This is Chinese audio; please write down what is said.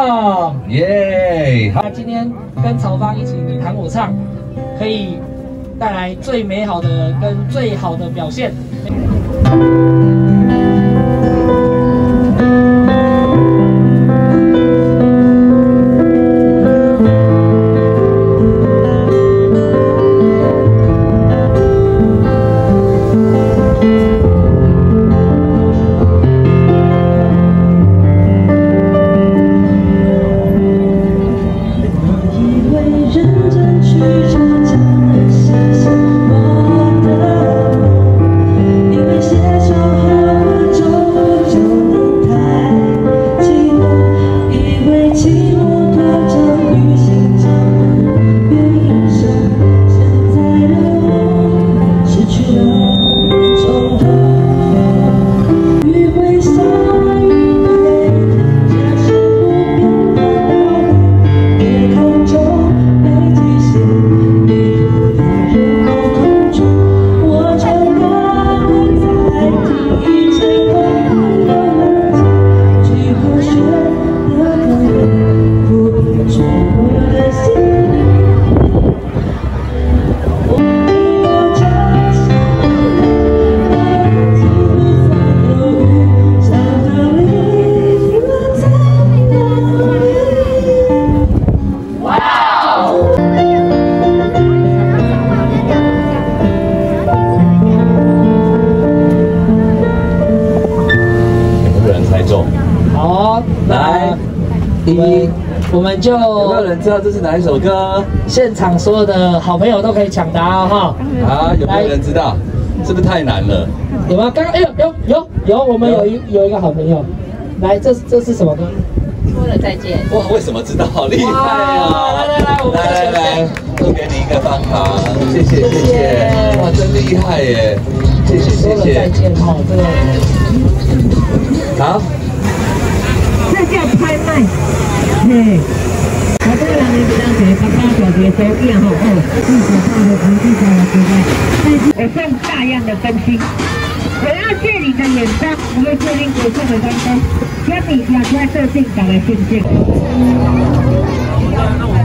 动。 耶！好， 那今天跟曹芳一起你弹我唱，可以带来最美好的跟最好的表现。我们就有没有人知道这是哪一首歌？ 现场所有的好朋友都可以抢答哦哈！ 啊，有没有人知道？是不是太难了？ 有吗？刚刚有，我们有一个好朋友，来，这是什么歌？ 说了再见。 哇，为什么知道？好厉害啊！来，送给你一个棒糖，谢谢。哇，真厉害耶！谢谢。 说了再见哈，这个好。 这叫拍卖。嘿，好多人呢，比较侪爸爸小学手机吼，至少他的成绩才有对不对？我送大样的分析。我要借你的眼光，我会确定国送的当中，将你亚出来设定打来信息。